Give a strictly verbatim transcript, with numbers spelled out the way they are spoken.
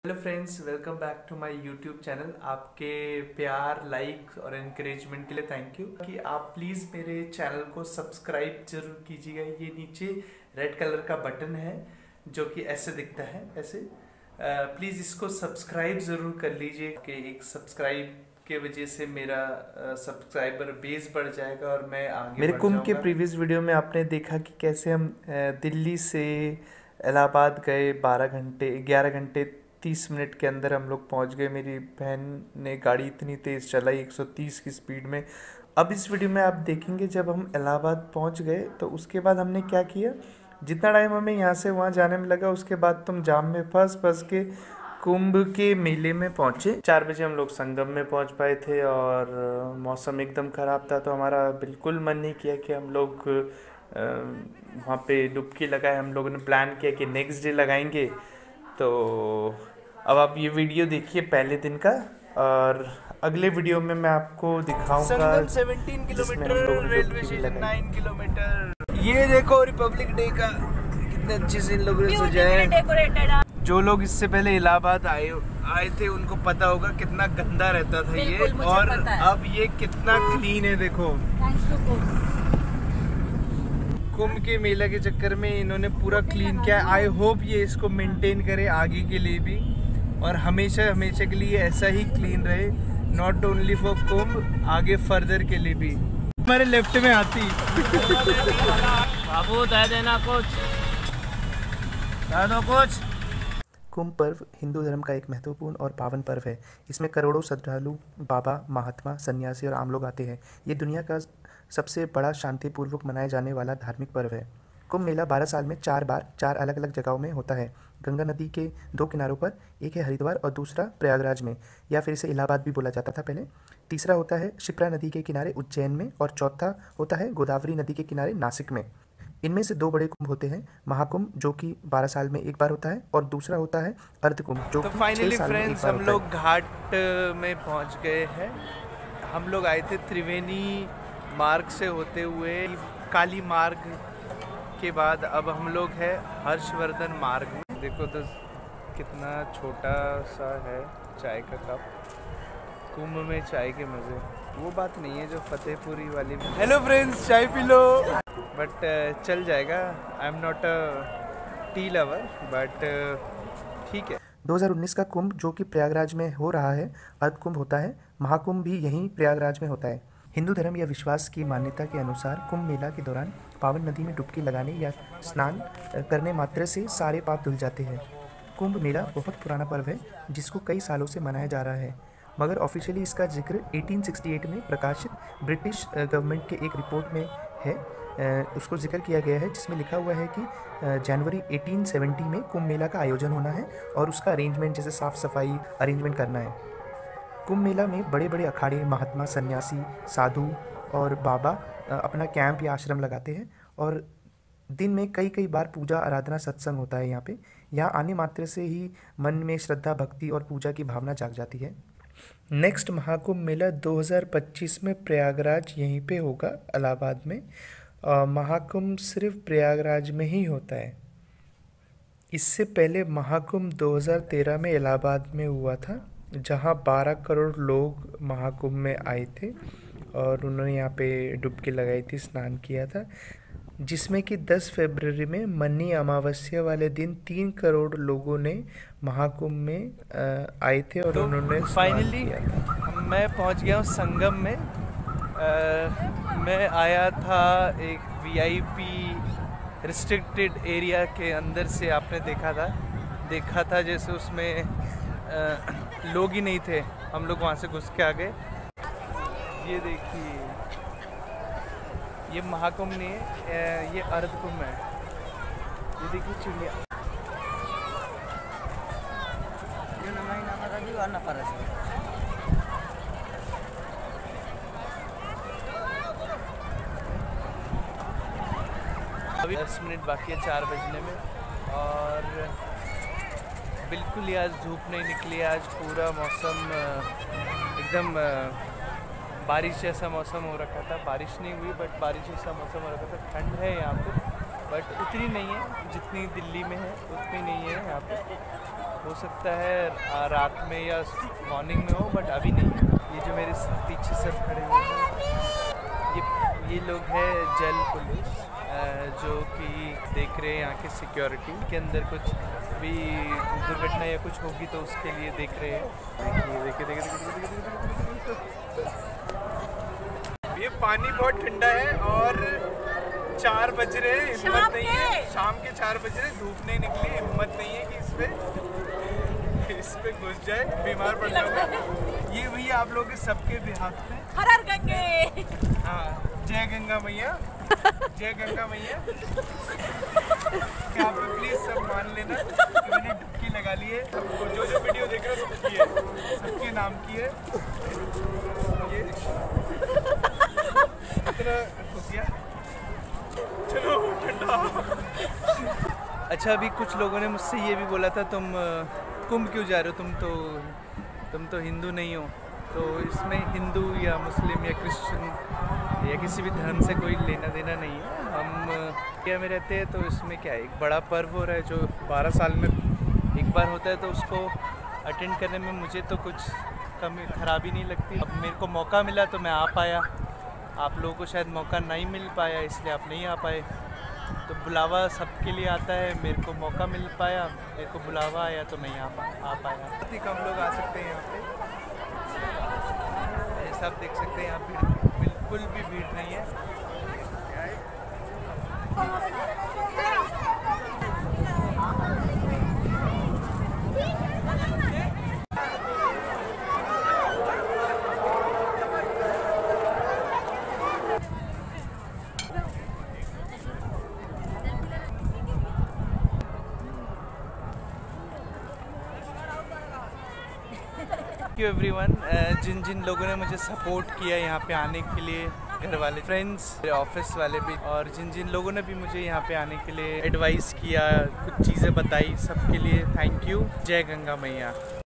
Hello friends, welcome back to my YouTube channel. आपके प्यार, like और इनकरेजमेंट के लिए थैंक यू। कि आप प्लीज़ मेरे चैनल को सब्सक्राइब जरूर कीजिएगा। ये नीचे रेड कलर का बटन है जो कि ऐसे दिखता है, ऐसे प्लीज़ इसको सब्सक्राइब ज़रूर कर लीजिए कि एक सब्सक्राइब के वजह से मेरा सब्सक्राइबर बेस बढ़ जाएगा और मैं आगे मेरे कुंभ के प्रीवियस वीडियो में आपने देखा कि कैसे हम दिल्ली से इलाहाबाद गए। बारह घंटे ग्यारह घंटे तीस मिनट के अंदर हम लोग पहुंच गए। मेरी बहन ने गाड़ी इतनी तेज़ चलाई एक सौ तीस की स्पीड में। अब इस वीडियो में आप देखेंगे जब हम इलाहाबाद पहुंच गए तो उसके बाद हमने क्या किया। जितना टाइम हमें यहाँ से वहाँ जाने में लगा उसके बाद तुम जाम में फंस फंस के कुंभ के मेले में पहुँचे। चार बजे हम लोग संगम में पहुँच पाए थे और मौसम एकदम ख़राब था, तो हमारा बिल्कुल मन नहीं किया कि हम लोग वहाँ पे डुबकी लगाए। हम लोगों ने प्लान किया कि नेक्स्ट डे लगाएंगे। तो अब आप ये वीडियो देखिए पहले दिन का, और अगले वीडियो में मैं आपको दिखाऊंगा संगम सत्रह किलोमीटर, रेलवे स्टेशन नौ किलोमीटर। ये देखो रिपब्लिक डे का कितने अच्छे से इन लोगों ने सजाया है। जो लोग इससे पहले इलाहाबाद आए आए थे उनको पता होगा कितना गंदा रहता था ये, और अब ये कितना क्लीन है। देखो कुंभ के मेला के चक्कर में इन्होंने पूरा क्लीन किया। आई होप ये इसको मेंटेन करे आगे के लिए भी, और हमेशा हमेशा के लिए ऐसा ही क्लीन रहे, नॉट ओनली फॉर कुंभ, आगे फर्दर के लिए भी। हमारे लेफ्ट में आती बाबू दे देना कुछ, दे दो कुछ। कुंभ पर्व हिंदू धर्म का एक महत्वपूर्ण और पावन पर्व है। इसमें करोड़ों श्रद्धालु, बाबा, महात्मा, सन्यासी और आम लोग आते हैं। ये दुनिया का सबसे बड़ा शांतिपूर्वक मनाया जाने वाला धार्मिक पर्व है। कुंभ मेला बारह साल में चार बार चार अलग अलग जगहों में होता है। गंगा नदी के दो किनारों पर, एक है हरिद्वार और दूसरा प्रयागराज में, या फिर इसे इलाहाबाद भी बोला जाता था पहले। तीसरा होता है शिप्रा नदी के किनारे उज्जैन में, और चौथा होता है गोदावरी नदी के किनारे नासिक में। इनमें से दो बड़े कुंभ होते हैं, महाकुंभ जो कि बारह साल में एक बार होता है, और दूसरा होता है अर्धकुंभ जो तो फाइनली फ्रेंड्स हम लोग घाट में पहुंच गए हैं। हम लोग आए थे त्रिवेणी मार्ग से होते हुए काली मार्ग के बाद अब हम लोग है हर्षवर्धन मार्ग में। देखो तो कितना छोटा सा है चाय का कप। कुंभ में चाय के मज़े वो बात नहीं है जो फतेहपुरी वाली में। हेलो फ्रेंड्स, चाय पी लो। बट uh, चल जाएगा। I am not a tea lover, but ठीक है। दो हज़ार उन्नीस का कुंभ जो कि प्रयागराज में हो रहा है अर्धकुंभ होता है। महाकुंभ भी यहीं प्रयागराज में होता है। हिंदू धर्म या विश्वास की मान्यता के अनुसार कुंभ मेला के दौरान पावन नदी में डुबकी लगाने या स्नान करने मात्र से सारे पाप धुल जाते हैं। कुंभ मेला बहुत पुराना पर्व है जिसको कई सालों से मनाया जा रहा है, मगर ऑफिशियली इसका जिक्र अठारह सौ अड़सठ में प्रकाशित ब्रिटिश गवर्नमेंट के एक रिपोर्ट में है। उसको जिक्र किया गया है जिसमें लिखा हुआ है कि जनवरी अठारह सौ सत्तर में कुंभ मेला का आयोजन होना है और उसका अरेंजमेंट जैसे साफ़ सफाई अरेंजमेंट करना है। कुंभ मेला में बड़े बड़े अखाड़े, महात्मा, सन्यासी, साधु और बाबा अपना कैंप या आश्रम लगाते हैं, और दिन में कई कई बार पूजा, आराधना, सत्संग होता है यहाँ पे। यहाँ आने मात्र से ही मन में श्रद्धा, भक्ति और पूजा की भावना जाग जाती है। नेक्स्ट महाकुंभ मेला दो हज़ार पच्चीस में प्रयागराज यहीं पे होगा, इलाहाबाद में। महाकुंभ सिर्फ प्रयागराज में ही होता है। इससे पहले महाकुंभ दो हज़ार तेरह में इलाहाबाद में हुआ था, जहाँ बारह करोड़ लोग महाकुंभ में आए थे और उन्होंने यहाँ पे डुबकी लगाई थी, स्नान किया था, जिसमें कि दस फरवरी में मन्नी अमावस्या वाले दिन तीन करोड़ लोगों ने महाकुंभ में आए थे और तो उन्होंने फाइनली मैं पहुँच गया हूँ संगम में। आ, मैं आया था एक वीआईपी रिस्ट्रिक्टेड एरिया के अंदर से। आपने देखा था देखा था जैसे उसमें आ, लोग ही नहीं थे। हम लोग वहाँ से घुस के आ गए। ये देखिए, ये महाकुंभ नहीं है, ये अर्धकुंभ है। ये देखिए चिड़िया। अभी दस मिनट बाकी है चार बजने में, और बिल्कुल ही आज धूप नहीं निकली। आज पूरा मौसम एकदम बारिश जैसा मौसम हो रखा था। बारिश नहीं हुई बट बारिश जैसा मौसम हो रखा था। ठंड है यहाँ पे, बट उतनी नहीं है जितनी दिल्ली में है, उतनी नहीं है यहाँ पे। हो सकता है रात में या मॉर्निंग में हो, बट अभी नहीं है। ये जो मेरे पीछे सब खड़े हुए हैं, ये ये लोग हैं जल पुलिस, जो कि देख रहे हैं यहाँ के सिक्योरिटी के अंदर कुछ भी दुर्घटना या कुछ होगी तो उसके लिए देख रहे हैं। देखिए देखिए देखिए देखिए ये पानी बहुत ठंडा है और चार बज रहे हैं, हिम्मत नहीं है, शाम के चार बज रहे, धूप नहीं निकली, हिम्मत नहीं है कि इस पे इस पे घुस जाए, बीमार पड़ जाओगे। ये भैया आप लोगों के सबके बिहाफ में हर हर गंगे, हाँ जय गंगा मैया, जय गंगा मैया। यहाँ पे प्लीज सब मान लेना कि मैंने डुबकी लगा ली है। सबको जो जो वीडियो देख रहे हो सबकी है, सबके नाम की है। ये इतना हो गया, चलो ठंडा। अच्छा, अभी कुछ लोगों ने मुझसे ये भी बोला था तुम कुंभ क्यों जा रहे हो, तुम तो तुम तो हिंदू नहीं हो। तो इसमें हिंदू या मुस्लिम या क्रिश्चियन या किसी भी धर्म से कोई लेना देना नहीं है। हम इंडिया में रहते हैं तो इसमें क्या है, एक बड़ा पर्व हो रहा है जो बारह साल में एक बार होता है, तो उसको अटेंड करने में मुझे तो कुछ कमी खराबी नहीं लगती। अब मेरे को मौका मिला तो मैं आ पाया, आप लोगों को शायद मौका नहीं मिल पाया इसलिए आप नहीं आ पाए। तो बुलावा सबके लिए आता है, मेरे को मौका मिल पाया, मेरे को बुलावा आया तो मैं यहाँ पा, आ पाया। बहुत ही कम लोग आ सकते हैं यहाँ पे, ये सब देख सकते हैं। यहाँ भीड़ बिल्कुल भी भीड़ नहीं है। थैंक यू एवरीवन, जिन जिन लोगों ने मुझे सपोर्ट किया यहाँ पे आने के लिए, घर वाले, फ्रेंड्स, ऑफिस वाले भी, और जिन जिन लोगों ने भी मुझे यहाँ पे आने के लिए एडवाइस किया, कुछ चीज़ें बताई, सबके लिए थैंक यू। जय गंगा मैया।